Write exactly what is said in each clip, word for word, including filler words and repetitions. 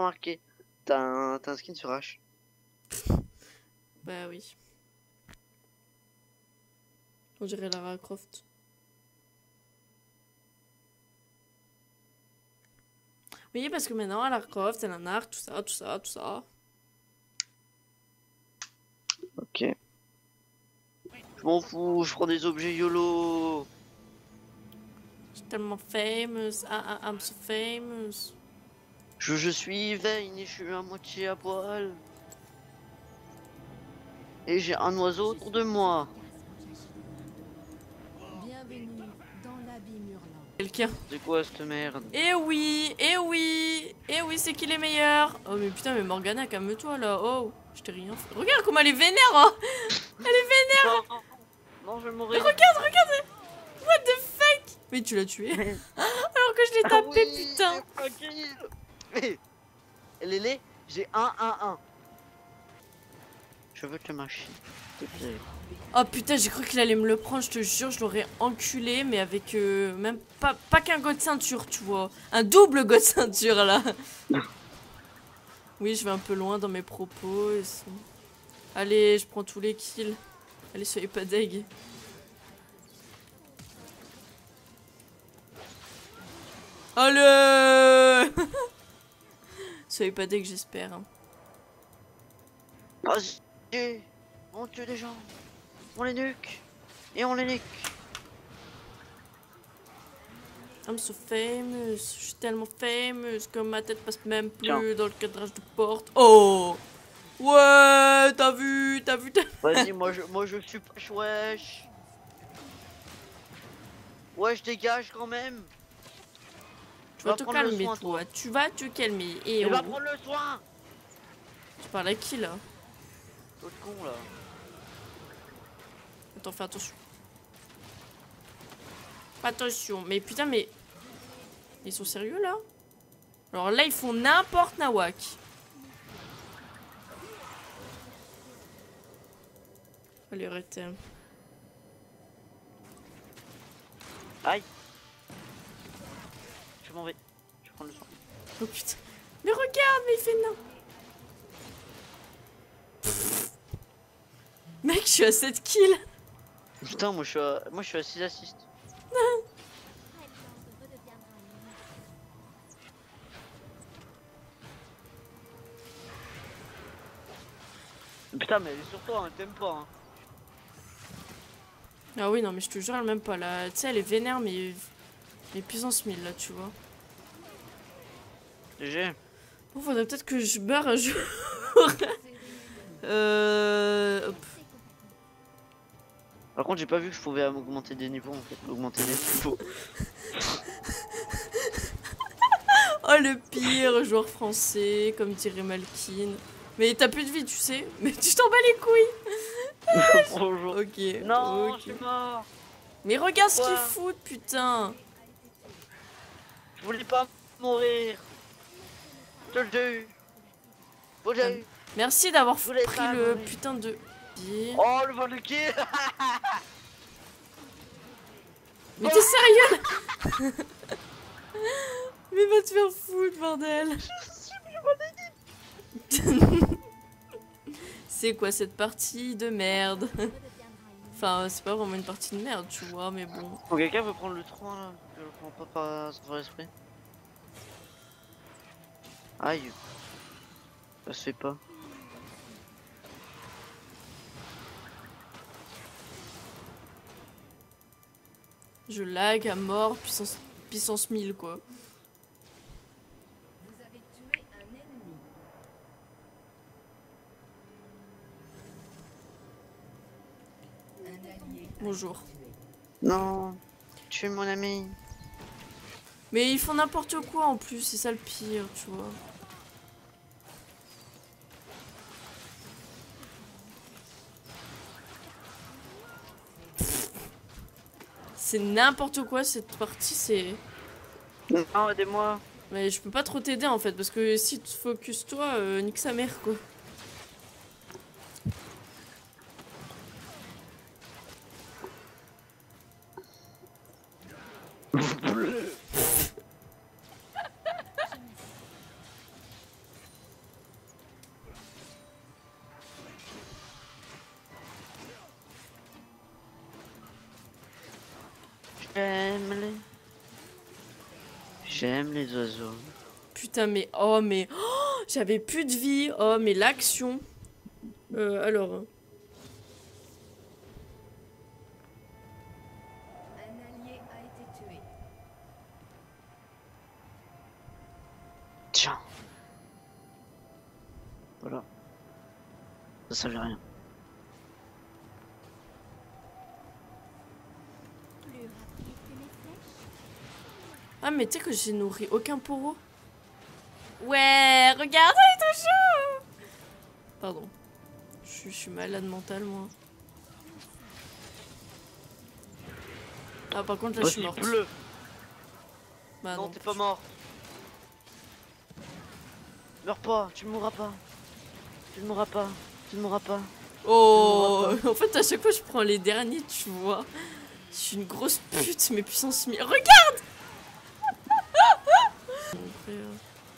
marqué. T'as un... un skin sur H. Bah oui. On dirait Lara Croft. Oui, parce que maintenant, Lara Croft, elle a un arc, tout ça, tout ça, tout ça. Ok. Je m'en fous, je prends des objets YOLO. Je suis tellement famous. Ah, ah, I'm so famous. Je, je suis Vayne et je suis à moitié à poil. Et j'ai un oiseau autour de moi. Bienvenue dans l'abîme hurlant. Quelqu'un. C'est quoi cette merde? Eh oui, eh oui, eh oui, c'est qui les meilleurs? Oh mais putain, mais Morgana, calme-toi là. Oh, je t'ai rien fait. Regarde comment elle est vénère, hein. Elle est vénère. Non, non, je vais mourir. Regarde, regarde. What the fuck? Mais tu l'as tué. Alors que je l'ai tapé, Ah oui, putain. Mais, Lélé, j'ai un un un. Je veux te mâcher. S'il te plaît. Oh putain, j'ai cru qu'il allait me le prendre, je te jure, je l'aurais enculé, mais avec euh, même pas, pas qu'un god de ceinture, tu vois. Un double god de ceinture, là. Oui, je vais un peu loin dans mes propos. Et c'est- Allez, je prends tous les kills. Allez, soyez pas deg. Allez. Soyez pas deg, j'espère. hein. Vas-y, on tue des gens. On les nuque. Et on les nique. I'm so famous. Je suis tellement famous que ma tête passe même plus Tiens. dans le cadrage de porte. Oh. Ouais, t'as vu, t'as vu, t'as vu. Vas-y, moi je, moi je suis pas wesh. Wesh, dégage quand même. Tu vas Va te prendre le calmer, soin, toi. toi. Tu vas te calmer. Et Il va oh. prendre le soin. Tu parles à qui, là? L'autre con là. Attends, fais attention. Attention. Mais putain, mais... Ils sont sérieux, là? Alors là, ils font n'importe nawak. Allez, arrêtez. Aïe. Je m'en vais. Je prends le soin. Oh putain. Mais regarde, mais il fait nain. Mec, je suis à sept kills. Putain, moi je suis à, moi je suis à six assists. Putain, mais elle est sur toi, hein, t'aimes pas. Hein. Ah oui, non, mais je te jure, elle m'aime pas, là. Tu sais, elle est vénère, mais... Mais puissance mille, là, tu vois. G G. Bon, faudrait peut-être que je meure un jour. euh... Hop. Par contre, j'ai pas vu que je pouvais augmenter des niveaux en fait. Augmenter des niveaux. Oh, le pire joueur français, comme dirait Malkin. Mais t'as plus de vie, tu sais. Mais tu t'en bats les couilles. Bonjour. Ok. Non, ok. je suis mort. Mais regarde ce qu'ils Quoi foutent, putain. Je voulais pas mourir. Je te jure. Faut que j'aille. Merci d'avoir Je voulais pris pas le mourir. putain de... Oh, le vol de kill. Mais t'es sérieux? Mais va te faire foutre, bordel. C'est quoi cette partie de merde? Enfin, c'est pas vraiment une partie de merde, tu vois, mais bon. Bon, quelqu'un veut prendre le trois là? Je le prends pas par sans faire esprit. Aïe. Ça se fait pas. Je lag à mort, puissance, puissance mille, quoi. Vous avez tué un ennemi. Un allié. Bonjour. Non. Tu es mon ami. Mais ils font n'importe quoi en plus, c'est ça le pire, tu vois. C'est n'importe quoi cette partie, c'est... Non, aidez-moi. Mais je peux pas trop t'aider en fait, parce que si tu te focuses toi, euh, nique sa mère quoi. J'aime les... J'aime les oiseaux. Putain, mais... Oh, mais... Oh, j'avais plus de vie. Oh, mais l'action. Euh, alors... Un allié a été tué. Tiens. Voilà. Ça servait à rien. Ah, mais tu sais que j'ai nourri aucun poro. Ouais, regarde, il est trop chaud. Pardon. Je suis- je suis malade mentale, moi. Ah, par contre, là, je suis morte. Bleu. Bah non, non. t'es pas mort. Meurs pas, tu ne mourras pas. Tu ne mourras pas. Tu ne mourras pas. Oh, en fait, à chaque fois, je prends les derniers, tu vois. Je suis une grosse pute, mais puissance mille. Regarde. Après, euh,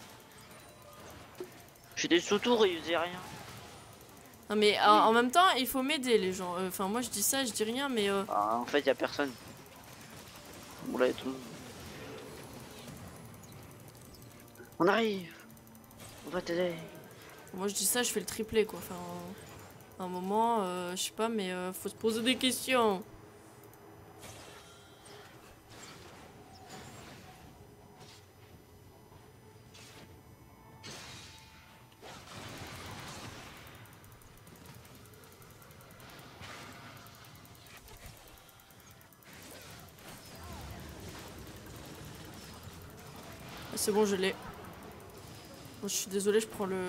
J'ai des sous-tours et ils faisaient rien. Non, mais en, en même temps, il faut m'aider, les gens. Euh, Enfin, moi, je dis ça, je dis rien, mais... euh, Ah, en fait, y a personne. On l'a et tout. On arrive. On va t'aider. Moi, je dis ça, je fais le triplé, quoi. Enfin, à un moment, euh, je sais pas, mais euh, faut se poser des questions. Ah, c'est bon, je l'ai. Bon, je suis désolée, je prends le...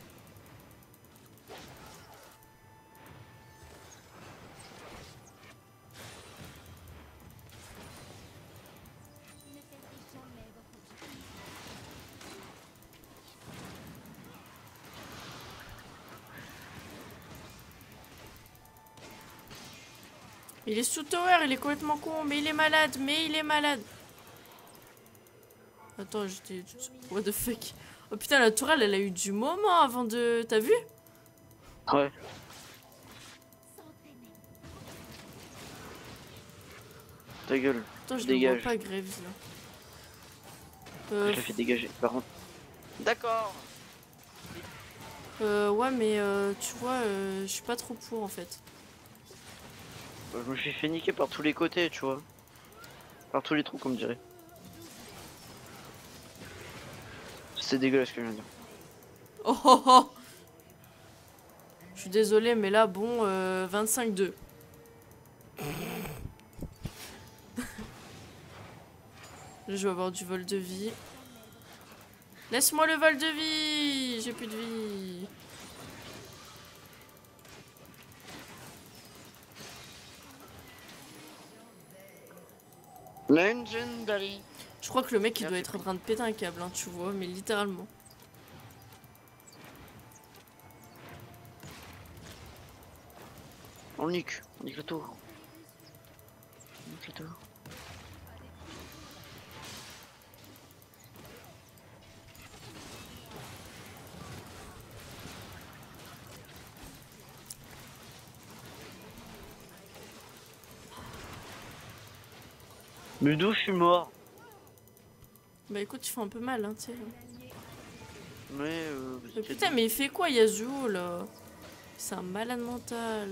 Il est sous tower, il est complètement con, mais il est malade, mais il est malade. Attends, j'étais... What the fuck? Oh putain, la tourelle, elle a eu du moment avant de... T'as vu? Ouais. Ta gueule. Attends, je ne Dégage. vois pas Graves, là. Je Euh, l'ai fait dégager, par contre. D'accord. euh, ouais, mais euh, tu vois, euh, je suis pas trop pour, en fait. Je me suis fait niquer par tous les côtés, tu vois. Par tous les trous, comme dirait. C'est dégueulasse ce que je viens de dire. Oh oh oh! Je suis désolée, mais là, bon, euh, vingt-cinq deux. Là, je vais avoir du vol de vie. Laisse-moi le vol de vie! J'ai plus de vie. Legendary. Je crois que le mec, il doit Merci. être en train de péter un câble, hein, tu vois, mais littéralement. On le nique. On nique le tour. On nique le tour. Mais d'où je suis mort? Bah écoute, il fait un peu mal, hein, tu sais. Mais euh, vous Mais étiez putain, deux. mais il fait quoi, Yasuo, là? C'est un malade mental.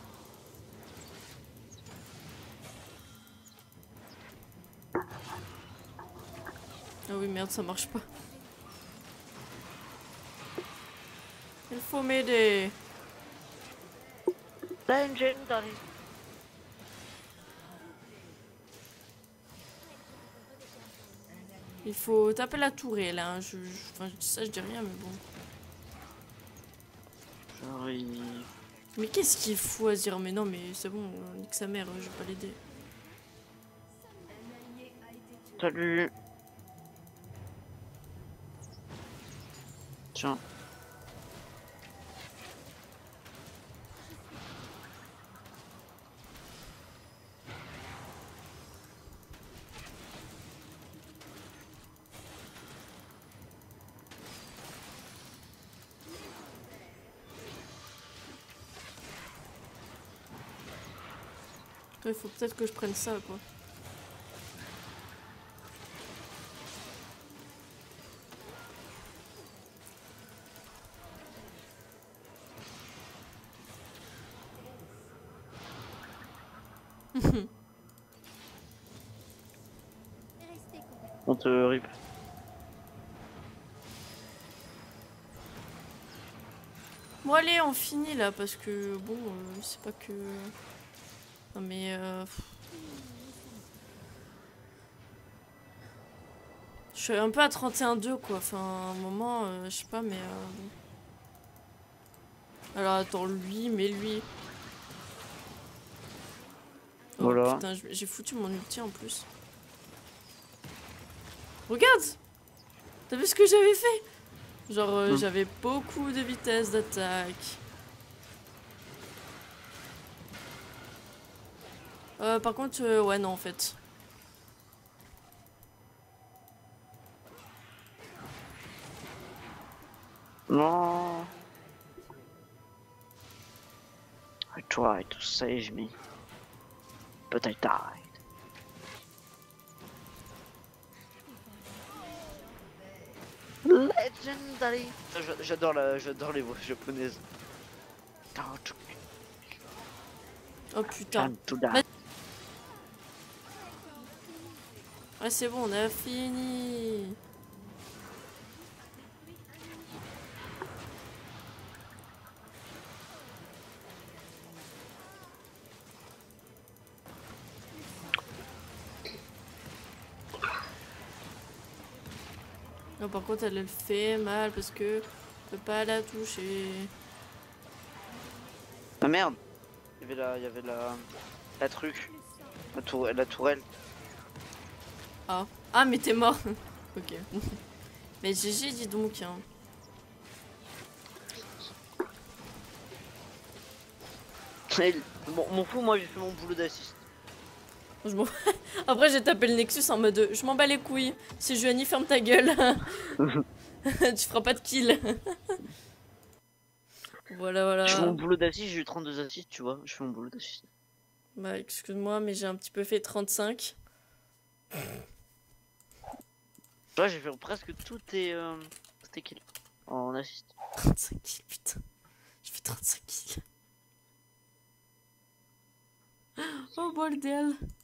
Ah oui, merde, ça marche pas. Il faut m'aider. Legendary. Il faut taper la tourelle, hein. Je, je, enfin, je dis ça, je dis rien, mais bon. J'arrive. Mais qu'est-ce qu'il faut à se dire? Mais non, mais c'est bon, nique sa mère, je vais pas l'aider. Salut. Tiens. Il faut peut-être que je prenne ça, quoi. Restez connectés. On te rip. Bon allez, on finit là parce que bon, euh, c'est pas que. Non mais. Euh... Je suis un peu à trente et un deux quoi. Enfin, à un moment, euh, je sais pas, mais. Euh... bon. Alors attends, lui, mais lui. Oh Voilà. putain, j'ai foutu mon ulti en plus. Regarde! T'as vu ce que j'avais fait? Genre, euh, Mm. j'avais beaucoup de vitesse d'attaque. Euh, par contre, euh, ouais, non, en fait. Non. I tried to save me, but I died. Legendary. Je- J'adore la, j'adore les voix japonaises. Oh putain. Time to die. Vas- Ouais, c'est bon, on a fini. Non, par contre, elle, elle fait mal parce que je peux pas la toucher. Ah merde. Il y avait la, il y avait la, la truc, la tour, la tourelle. Ah, ah mais t'es mort. Ok. Mais G G, dis donc. Hein. Et bon, mon fou, moi j'ai fait mon boulot d'assist. Je m'en- Après, j'ai tapé le Nexus en mode je m'en bats les couilles. Si Juani, ferme ta gueule. Tu feras pas de kill. Voilà, voilà. Je fais mon boulot d'assist, j'ai eu trente-deux assists, tu vois. Je fais mon boulot d'assist. Bah, excuse-moi, mais j'ai un petit peu fait trente-cinq. Ouais, j'ai fait presque tous tes, euh, tes kills en assist. trente-cinq kills, putain. J'ai fait trente-cinq kills. Oh bordel.